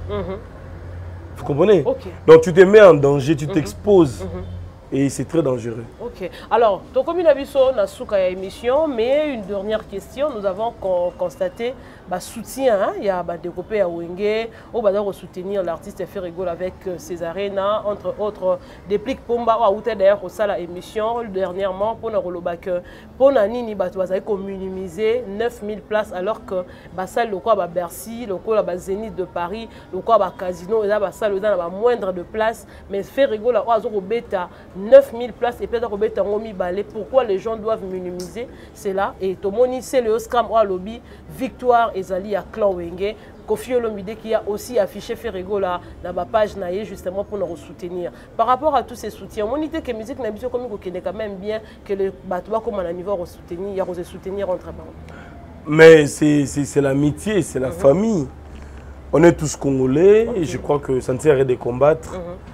S1: Vous comprenez? Donc tu te mets en danger, tu t'exposes. Et c'est très dangereux.
S2: Alors, comme il a vu ça dans la émission, mais une dernière question, nous avons constaté le soutien. Il y a des groupes à Wenge, on va soutenir l'artiste Ferregola avec Césarena, entre autres, des plics Pomba, ou d'ailleurs au salle à émission, dernièrement, pour nous Nini, on minimiser 9000 places, alors que la salle, le Bercy, le Zénith de Paris, le Casino, la salle, moindre de places, mais Ferregola, au bêta. 9000 places et peut-être pourquoi les gens doivent minimiser cela. Et Tomoni, c'est le Oscram au lobby, victoire et Zali à Clan Wenge. Kofi Olomide qui a aussi affiché Ferregola dans ma page naïe justement pour nous soutenir. Par rapport à tous ces soutiens, on dit que la musique n'a quand même bien que les bateaux comme à niveau soutenir, il y a des soutenir entre eux. Mais
S1: c'est l'amitié, c'est la famille. On est tous Congolais et je crois que ça ne sert à rien de combattre.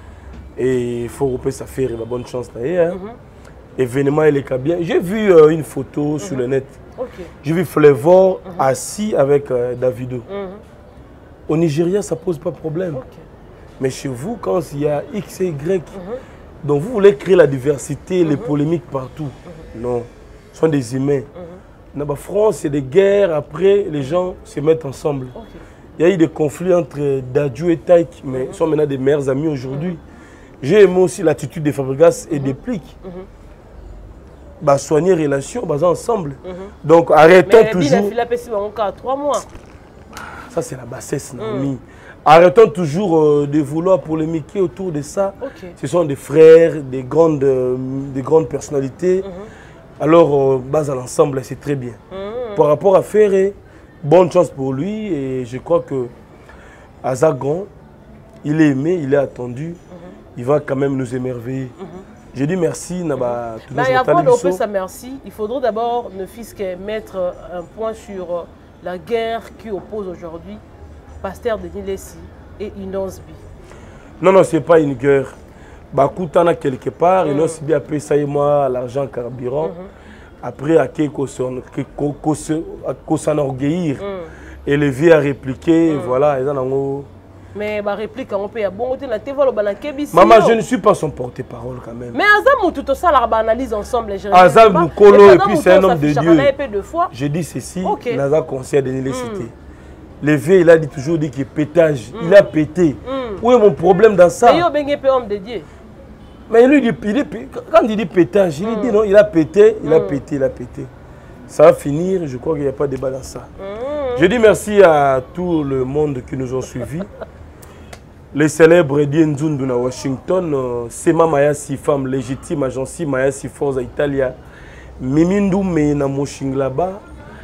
S1: Et il faut repérer ça faire la bonne chance d'ailleurs. Événement, il est bien. J'ai vu une photo sur le net. J'ai vu Flavor assis avec Davido. Au Nigeria, ça ne pose pas de problème. Mais chez vous, quand il y a X et Y, donc vous voulez créer la diversité, les polémiques partout. Non, ce sont des humains. Dans la France, c'est des guerres. Après, les gens se mettent ensemble. Il y a eu des conflits entre Dadju et Taïk, mais ils sont maintenant des meilleurs amis aujourd'hui. J'ai aimé aussi l'attitude des Fabregas et des Pliques. Soigner les relations, ensemble. Donc arrêtons toujours. Ça, c'est la bassesse, Naomi. Arrêtons toujours de vouloir polémiquer autour de ça. Ce sont des frères, des grandes personnalités. Alors, base à l'ensemble, c'est très bien. Par rapport à Ferré, bonne chance pour lui. Et je crois que Azagon, il est aimé, il est attendu. Il va quand même nous émerveiller. Je dis merci.
S2: Mais avant de faire ça, merci, il faudrait d'abord ne fût-ce que mettre un point sur la guerre qui oppose aujourd'hui Pasteur Denis Lessi et Inosbi. Non, non, ce n'est pas une guerre. Bakutana quelque part, Inosbi a payé ça et moi l'argent carburant. Après, à s'enorgueillir, élevé à répliquer, voilà. Mais ma réplique, on peut y avoir maman, je ne suis pas son porte-parole quand même. Mais Azam, tout ça, on analyse ensemble. Azam Moukolo, et puis c'est un homme de Dieu. Je dis ceci, Naza conseille de les citer.
S1: Le vieux, il a dit, toujours dit qu'il pétage. Il a pété. Où est mon problème dans ça?
S2: Mais il est homme de Dieu.
S1: Mais lui, quand il dit pétage, il dit non, il a pété, il a pété, il a pété. Ça va finir, je crois qu'il n'y a pas de débat dans ça. Je dis merci à tout le monde qui nous ont suivis. Les célèbres Eddie Nzundu à Washington, Sema Mayasi, femme légitime, agence Mayasi Forza Italia, Mimindu Me na Moshinglaba,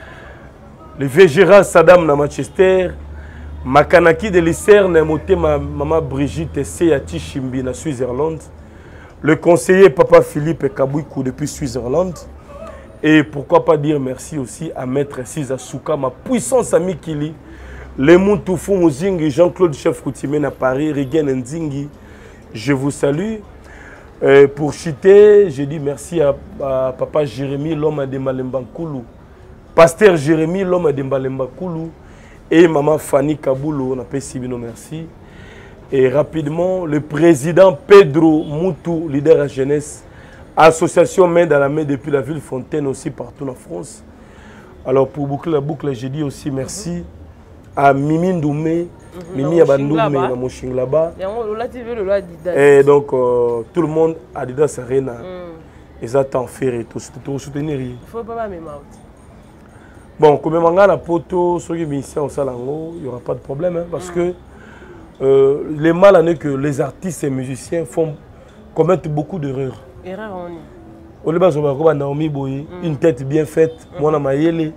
S1: le Végéra Saddam na Manchester, Makanaki de Lucerne, Moté maman Brigitte Seyati Chimbi na Suisse-Irlande, le conseiller Papa Philippe Kabouikou depuis Suisse-Irlande, et pourquoi pas dire merci aussi à Maître Siza Souka, ma puissance amie Kili, les Moutoufou Mouzingi, Jean-Claude Chef Coutimé à Paris, Rigen Nzingi, je vous salue. Pour chiter, je dis merci à Papa Jérémy, l'homme de Malembankoulou, Pasteur Jérémy, l'homme de Malembankoulou, et Maman Fanny Kaboulou, on appelle Sibino, merci. Et rapidement, le président Pedro Moutou, leader à jeunesse, association main dans la main depuis la ville Fontaine, aussi partout en France. Alors pour boucler la boucle, je dis aussi merci à Mimi Ndoumé, Mimi Abandoumé, dans Moshinglaba. Et donc tout le monde a dit dans sa arena, ils attendent faire et tout soutenir. Il faut pas même out. Bon, comme on a la poteau, sur les missions au Salango, il n'y aura pas de problème, hein, parce que les mal est que les artistes et musiciens commettent beaucoup d'erreurs.
S2: Erreur on est.
S1: Au lieu de Naomi Boye, une tête bien faite, moi Mayele,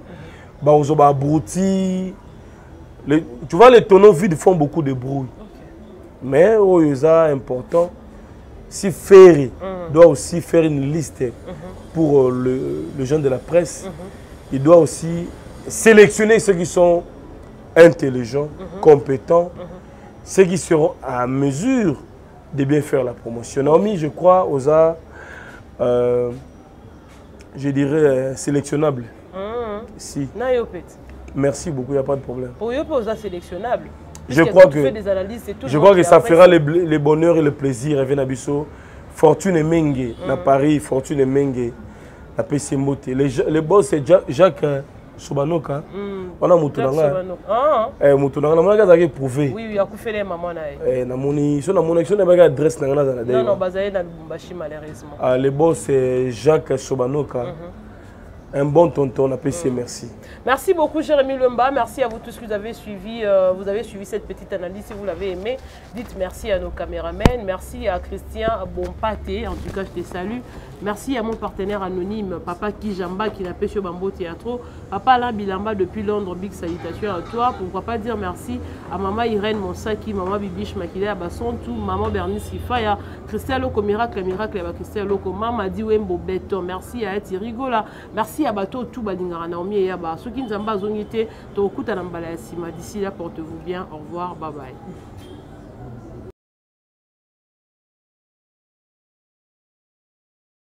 S1: abruti. Tu vois, les tonneaux vides font beaucoup de bruit. Mais c'est important. Si Ferry doit aussi faire une liste pour le gens de la presse, il doit aussi sélectionner ceux qui sont intelligents, compétents, ceux qui seront à mesure de bien faire la promotion. Naomi, je crois, aux arts, je dirais, sélectionnable. Si. Merci beaucoup, il n'y a pas de problème.
S2: Pour eux, aux sélectionnable.
S1: Je crois que ça fera le bonheur et le plaisir à Venabiso. Fortune Menge, à Paris, Fortune Menge, à PC Mote. Le boss, c'est Jacques Sobanoka. On a Moutounanga. Moutounanga, on a prouvé.
S2: Oui, il a fait les mamans.
S1: Non, adresse.
S2: Non, non, malheureusement.
S1: Le boss, c'est Jacques Sobanoka. Un bon tonton, on a PC, merci.
S2: Merci beaucoup Jérémy Lumba, merci à vous tous qui vous avez suivi cette petite analyse. Si vous l'avez aimé, dites merci à nos caméramens, merci à Christian Bompaté, en tout cas je te salue. Merci à mon partenaire anonyme, Papa Kijamba qui n'a pas sur Bambo Théâtre. Papa Alain Bilamba depuis Londres, big salutations à toi. Pourquoi pas dire merci à Maman Irène Monsaki, Maman Bibiche Makile Abasontou, Maman Bernice Sifaya, Christian Loko Miracle, Christian Loko, Mama Diwembo Beto, merci à Eti Rigola, merci à Bato tout Badingara Naomi et Yaba. Ceux qui ne sont pas zongité, Tokuta Nambala Sima. D'ici là, portez-vous bien. Au revoir. Bye bye.